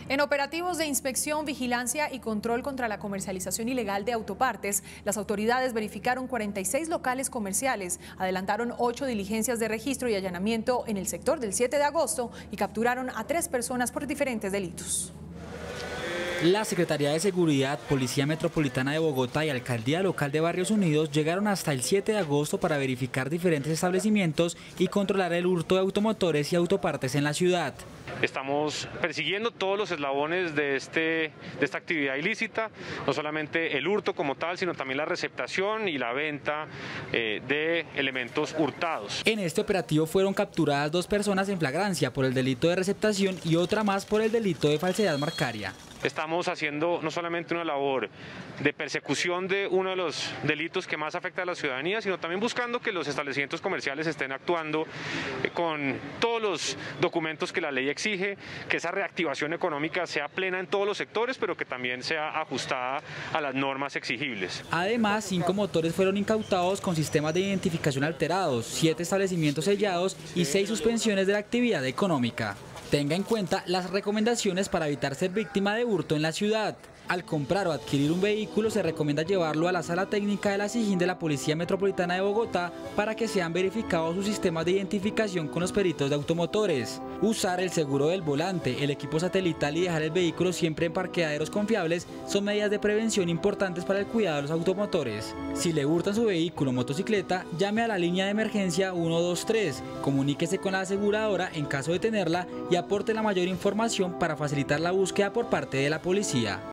En operativos de inspección, vigilancia y control contra la comercialización ilegal de autopartes, las autoridades verificaron 46 locales comerciales, adelantaron 8 diligencias de registro y allanamiento en el sector del 7 de agosto y capturaron a 3 personas por diferentes delitos. La Secretaría de Seguridad, Policía Metropolitana de Bogotá y Alcaldía Local de Barrios Unidos llegaron hasta el 7 de agosto para verificar diferentes establecimientos y controlar el hurto de automotores y autopartes en la ciudad. Estamos persiguiendo todos los eslabones de esta actividad ilícita, no solamente el hurto como tal, sino también la receptación y la venta de elementos hurtados. En este operativo fueron capturadas 2 personas en flagrancia por el delito de receptación y otra más por el delito de falsedad marcaria. Estamos haciendo no solamente una labor de persecución de uno de los delitos que más afecta a la ciudadanía, sino también buscando que los establecimientos comerciales estén actuando con todos los documentos que la ley exige, que esa reactivación económica sea plena en todos los sectores, pero que también sea ajustada a las normas exigibles. Además, 5 motores fueron incautados con sistemas de identificación alterados, 7 establecimientos sellados y 6 suspensiones de la actividad económica. Tenga en cuenta las recomendaciones para evitar ser víctima de hurto en la ciudad. Al comprar o adquirir un vehículo se recomienda llevarlo a la sala técnica de la SIJIN de la Policía Metropolitana de Bogotá para que sean verificados sus sistemas de identificación con los peritos de automotores. Usar el seguro del volante, el equipo satelital y dejar el vehículo siempre en parqueaderos confiables son medidas de prevención importantes para el cuidado de los automotores. Si le hurtan su vehículo o motocicleta, llame a la línea de emergencia 123, comuníquese con la aseguradora en caso de tenerla y aporte la mayor información para facilitar la búsqueda por parte de la policía.